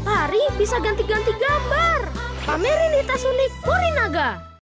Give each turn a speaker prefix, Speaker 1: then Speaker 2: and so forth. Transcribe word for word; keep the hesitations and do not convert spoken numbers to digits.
Speaker 1: hari bisa ganti-ganti gambar. Pamerin di tas unik Morinaga.